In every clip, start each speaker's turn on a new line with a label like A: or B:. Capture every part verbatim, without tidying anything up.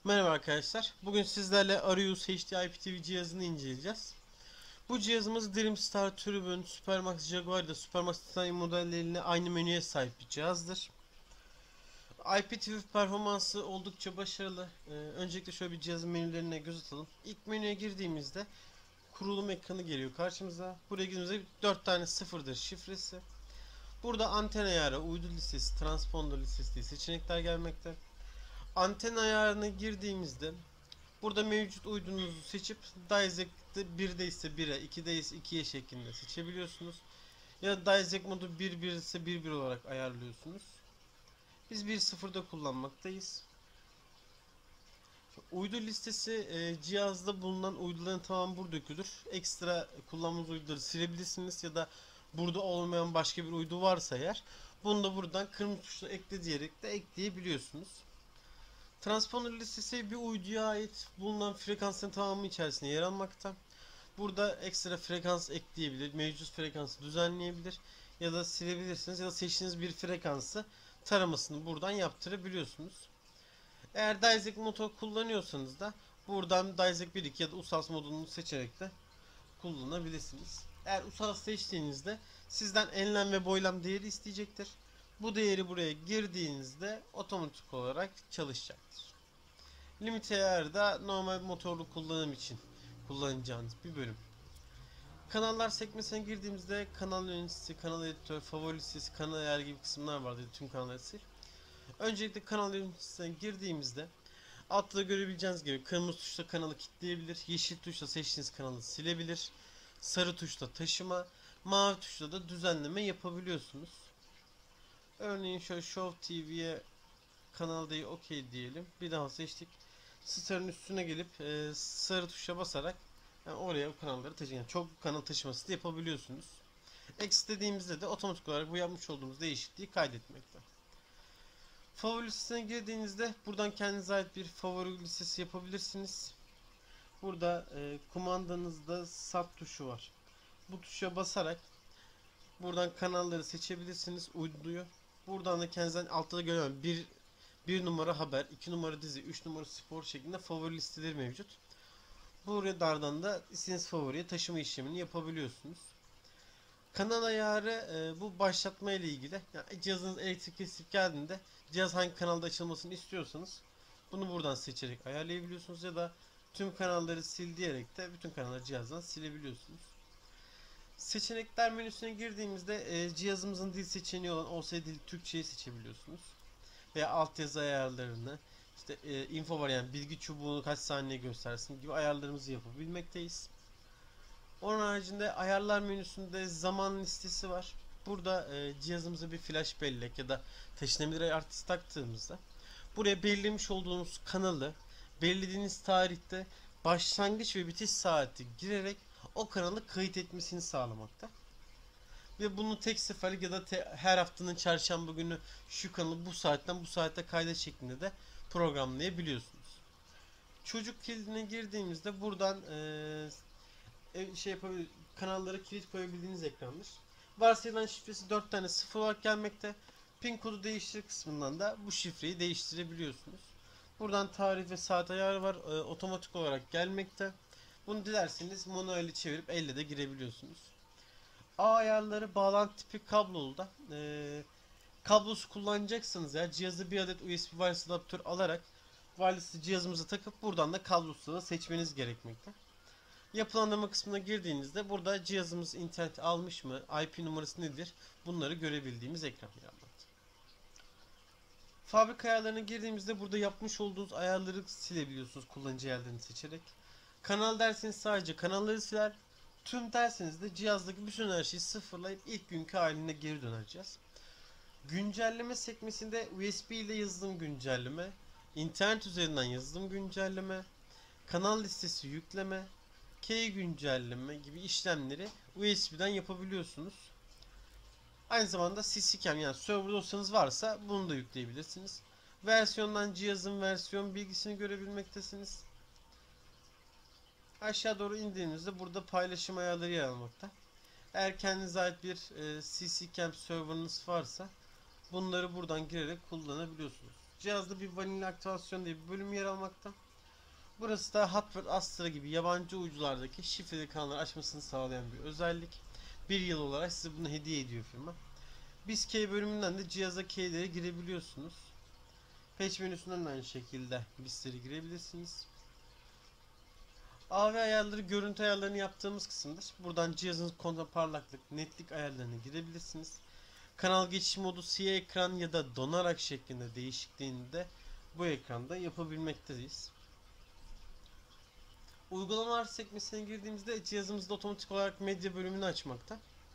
A: Merhaba arkadaşlar. Bugün sizlerle Arius H D I P T V cihazını inceleyeceğiz. Bu cihazımız Dreamstar, Tribune, Supermax, Jaguar ile Supermax Titan modelleriyle aynı menüye sahip bir cihazdır. I P T V performansı oldukça başarılı. Ee, öncelikle şöyle bir cihazın menülerine göz atalım. İlk menüye girdiğimizde kurulum ekranı geliyor karşımıza. Buraya girdiğimizde dört tane sıfırdır şifresi. Burada anten ayarı, uydu listesi, transponder listesi diye seçenekler gelmekte. Anten ayarına girdiğimizde burada mevcut uydunuzu seçip Dissect'te birde ise bire, ikide ise ikiye şeklinde seçebiliyorsunuz. Ya da Dissect modu bir bir ise bir bir olarak ayarlıyorsunuz. Biz bir sıfırda kullanmaktayız. Uydu listesi e, cihazda bulunan uyduların tamamı burada yüklüdür. Ekstra kullandığınız uyduları silebilirsiniz ya da burada olmayan başka bir uydu varsa eğer bunu da buradan kırmızı tuşla ekle diyerek de ekleyebiliyorsunuz. Transponder listesi bir uyduya ait bulunan frekansın tamamı içerisinde yer almakta. Burada ekstra frekans ekleyebilir, mevcut frekansı düzenleyebilir ya da silebilirsiniz ya da seçtiğiniz bir frekansı taramasını buradan yaptırabiliyorsunuz. Eğer Dissect motor kullanıyorsanız da buradan Dissect bir iki ya da U S A S modunu seçerek de kullanabilirsiniz. Eğer U S A S seçtiğinizde sizden enlem ve boylam değeri isteyecektir. Bu değeri buraya girdiğinizde otomatik olarak çalışacaktır. Limit ayarı normal motorlu kullanım için kullanacağınız bir bölüm. Kanallar sekmesine girdiğimizde kanal yöneticisi, kanal editör, favori listesi, kanal ayarı gibi kısımlar vardır. Tüm kanalları sil. Öncelikle kanal yöneticisine girdiğimizde altta görebileceğiniz gibi kırmızı tuşla kanalı kilitleyebilir, yeşil tuşla seçtiğiniz kanalı silebilir, sarı tuşla taşıma, mavi tuşla da düzenleme yapabiliyorsunuz. Örneğin şöyle Show T V'ye kanal değil OK diyelim. Bir daha seçtik. Star'ın üstüne gelip e, sarı tuşa basarak yani oraya bu kanalları taşıyın. Yani çok kanal taşıması da yapabiliyorsunuz. X dediğimizde de otomatik olarak bu yapmış olduğumuz değişikliği kaydetmekte. Favori listesine girdiğinizde buradan kendinize ait bir favori listesi yapabilirsiniz. Burada e, kumandanızda sub tuşu var. Bu tuşa basarak buradan kanalları seçebilirsiniz. Uyduyu. Buradan da kendinizden altta da görüyorum. Bir, bir numara haber, iki numara dizi, üç numara spor şeklinde favori listeleri mevcut. Bu radardan da istediğiniz favoriye taşıma işlemini yapabiliyorsunuz. Kanal ayarı e, bu başlatma ile ilgili. Yani cihazınız elektrik kesip geldiğinde cihaz hangi kanalda açılmasını istiyorsanız bunu buradan seçerek ayarlayabiliyorsunuz ya da tüm kanalları sil diyerek de bütün kanalları cihazdan silebiliyorsunuz. Seçenekler menüsüne girdiğimizde e, cihazımızın dil seçeneği olan O S dil Türkçe'yi seçebiliyorsunuz. Veya altyazı ayarlarını, işte e, info var yani bilgi çubuğunu kaç saniye göstersin gibi ayarlarımızı yapabilmekteyiz. Onun haricinde ayarlar menüsünde zaman listesi var. Burada e, cihazımıza bir flash bellek ya da taşınabilir artist taktığımızda buraya belirlemiş olduğunuz kanalı belirlediğiniz tarihte başlangıç ve bitiş saati girerek o kanalı kayıt etmesini sağlamakta. Ve bunu tek seferlik ya da te- her haftanın çarşamba günü şu kanalı bu saatten bu saate kaydet şeklinde de programlayabiliyorsunuz. Çocuk kilidine girdiğimizde buradan e, şey yapabilir, kanallara kilit koyabildiğiniz ekrandır. Varsayılan şifresi dört tane sıfır olarak gelmekte. Pin kodu değiştir kısmından da bu şifreyi değiştirebiliyorsunuz. Buradan tarih ve saat ayarı var. E, otomatik olarak gelmekte. Bunu dilerseniz manuel çevirip elle de girebiliyorsunuz. A ayarları bağlantı tipi kablolu da. E, kablosu kullanacaksanız ya cihazı bir adet U S B wireless adaptör alarak wireless cihazımıza takıp buradan da kablosuz da seçmeniz gerekmekte. Yapılandırma kısmına girdiğinizde burada cihazımız internet almış mı, I P numarası nedir bunları görebildiğimiz ekran yapmakta. Fabrika ayarlarına girdiğimizde burada yapmış olduğunuz ayarları silebiliyorsunuz kullanıcı ayarlarını seçerek. Kanal derseniz sadece kanalları siler. Tüm derseniz de cihazdaki bütün her şeyi sıfırlayıp ilk günkü haline geri döneceğiz. Güncelleme sekmesinde U S B ile yazılım güncelleme, internet üzerinden yazılım güncelleme, kanal listesi yükleme, key güncelleme gibi işlemleri U S B'den yapabiliyorsunuz. Aynı zamanda C C cam yani server dosyanız varsa bunu da yükleyebilirsiniz. Versiyondan cihazın versiyon bilgisini görebilmektesiniz. Aşağı doğru indiğinizde burada paylaşım ayarları yer almakta. Eğer kendinize ait bir e, C C cam serverınız varsa bunları buradan girerek kullanabiliyorsunuz. Cihazda bir vanilya aktivasyon diye bir bölüm yer almakta. Burası da Hotwire Astra gibi yabancı uydulardaki şifreli kanalları açmasını sağlayan bir özellik. Bir yıl olarak size bunu hediye ediyor firma. Biz Key bölümünden de cihaza key'lere girebiliyorsunuz. Patch menüsünden de aynı şekilde bizleri girebilirsiniz. A V ayarları, görüntü ayarlarını yaptığımız kısımdır. Buradan cihazınız kontra parlaklık, netlik ayarlarına girebilirsiniz. Kanal geçiş modu siyah ekran ya da donarak şeklinde değişikliğini de bu ekranda yapabilmekteyiz. Uygulamalar sekmesine girdiğimizde cihazımızda otomatik olarak medya bölümünü açmakta.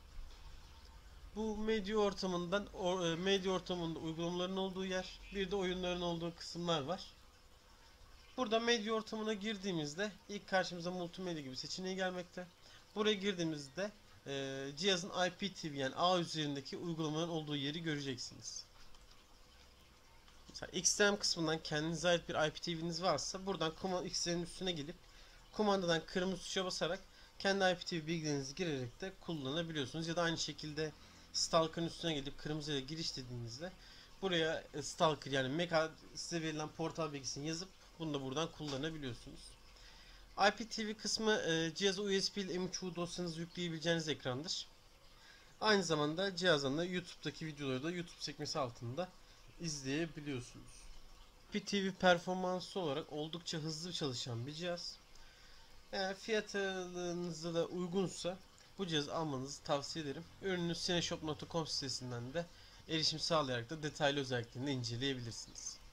A: Bu medya ortamından medya ortamında uygulamaların olduğu yer, bir de oyunların olduğu kısımlar var. Burada medya ortamına girdiğimizde ilk karşımıza multimedya gibi seçeneği gelmekte. Buraya girdiğimizde e, cihazın I P T V yani ağ üzerindeki uygulamaların olduğu yeri göreceksiniz. Mesela X R M kısmından kendinize ait bir I P T V'niz varsa buradan X R M'in üstüne gelip kumandadan kırmızı tuşa basarak kendi I P T V bilgilerinizi girerek de kullanabiliyorsunuz. Ya da aynı şekilde Stalker'ın üstüne gelip kırmızıya giriş dediğinizde buraya Stalker yani M E C A size verilen portal bilgisini yazıp bunu da buradan kullanabiliyorsunuz. I P T V kısmı e, cihaza U S B ile M üç U dosyanızı yükleyebileceğiniz ekrandır. Aynı zamanda cihazdan da YouTube'daki videoları da YouTube sekmesi altında izleyebiliyorsunuz. I P T V performansı olarak oldukça hızlı çalışan bir cihaz. Eğer fiyatınıza da uygunsa bu cihazı almanızı tavsiye ederim. Ürünü cineshop nokta com sitesinden de erişim sağlayarak da detaylı özelliklerini inceleyebilirsiniz.